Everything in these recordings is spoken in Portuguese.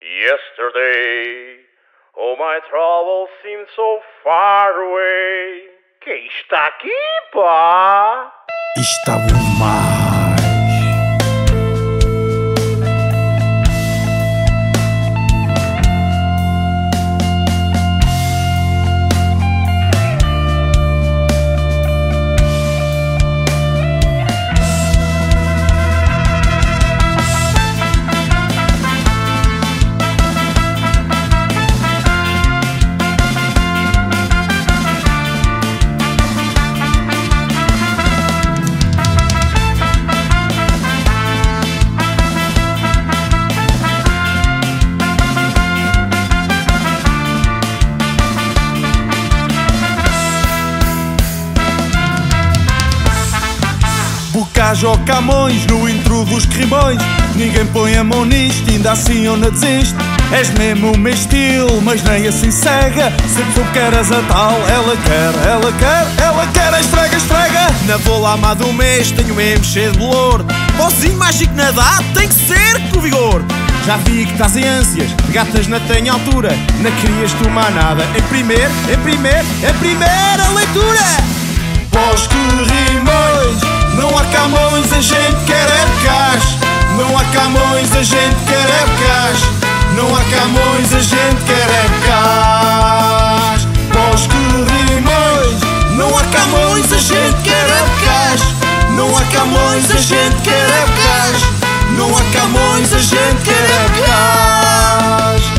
Yesterday, all my troubles seemed so far away. Quem está aqui, pá? Está bom demais. Bocage ou Camões, no intro dos rimões. Ninguém põe a mão nisto, ainda assim eu não desisto. És mesmo o meu estilo, mas nem assim cega. Sempre tu queres a tal, ela quer a esfrega, esfrega. Na vou lá má do mês, tenho mesmo cheio de bolor. Pozinho mágico na dá, tem que ser com vigor. Já vi que estás em ânsias, de gatas não tenho altura. Não querias tomar nada, em primeira leitura. Pós que rimões, não há Camões, a gente quer é Bocage. Não há Camões, a gente quer é Bocage. Não há Camões, a gente quer é Bocage. Pós que rimões, não há Camões, a gente quer é Bocage. Não há Camões, a gente quer é Bocage. Não há Camões, a gente quer é Bocage.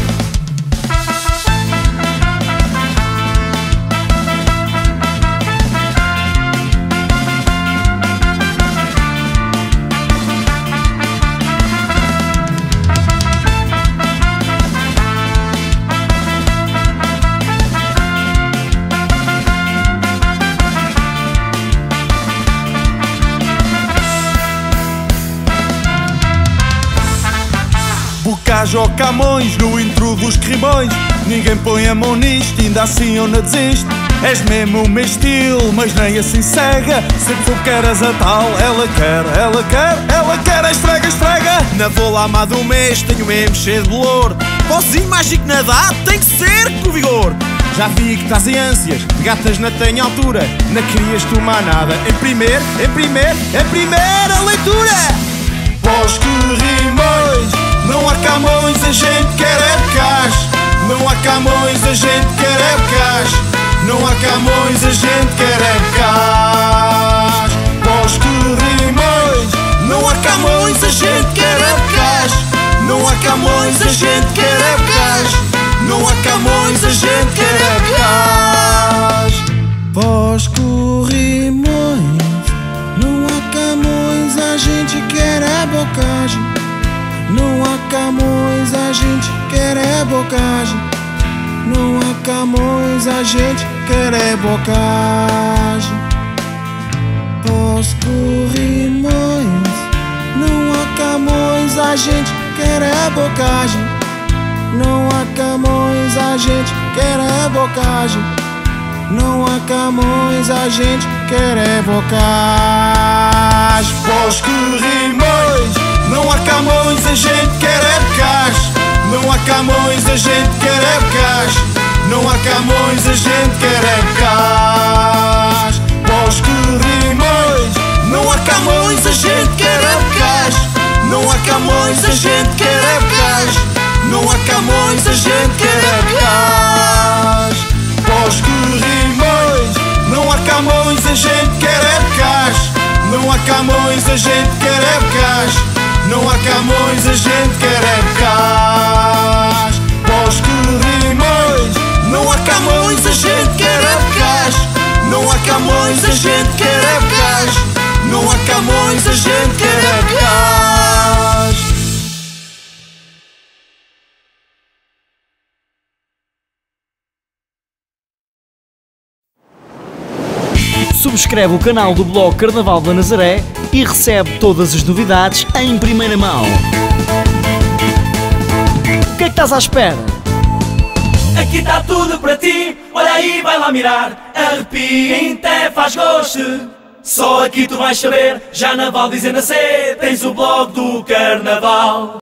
Bocage ou Camões, no intro dos rimões. Ninguém põe a mão nisto, ainda assim eu não desisto. És mesmo o meu estilo, mas nem assim cega. Sempre tu queres a tal, ela quer a esfrega, esfrega. Na vou lá má do mês, tenho mesmo cheio de bolor. Pozinho mágico na dá, tem que ser com vigor. Já vi que estás em ânsias, de gatas não tenho altura. Não querias tomar nada, em primeira leitura. Pós que rimões, não há Camões, a gente quer é Bocage. Não há Camões, a gente quer é Bocage. Não há Camões, a gente quer é Bocage. Pós que rimões, não há Camões, a gente quer é Bocage. Não há Camões, a gente quer é Bocage. Não há Camões, a gente quer é Bocage. Pós que rimões, não há Camões, a gente quer é Bocage. Não há Camões, a gente quer é Bocage. Não há Camões, a gente quer é Bocage. Pós que rimões, não há Camões, a gente quer é Bocage. Não há Camões, a gente quer é Bocage. Não há Camões, a gente quer é Bocage. Pós que rimões, não há Camões, a gente quer é Bocage. Não há Camões, a gente quer é Bocage. Não há Camões, a gente quer é Bocage. Pós que rimões, não há Camões, a gente quer é Bocage. Não há Camões, a gente quer é Bocage. Não há Camões, a gente quer é Bocage. Pós que rimões, não há Camões, a gente quer é Bocage. Não há Camões, a gente quer é Bocage. Não há Camões, a gente quer é Bocage. Pós que rimões, não há Camões, a gente quer é Bocage. Não há Camões, a gente quer é Bocage. Não há Camões, a gente quer é Bocage. Subscreve o canal do blog Carnaval da Nazaré e recebe todas as novidades em primeira mão. O que é que estás à espera? Aqui está tudo para ti, olha aí, vai lá mirar. Arrepia, até faz gosto. Só aqui tu vais saber, já na Val dizendo a C, tens o blog do Carnaval.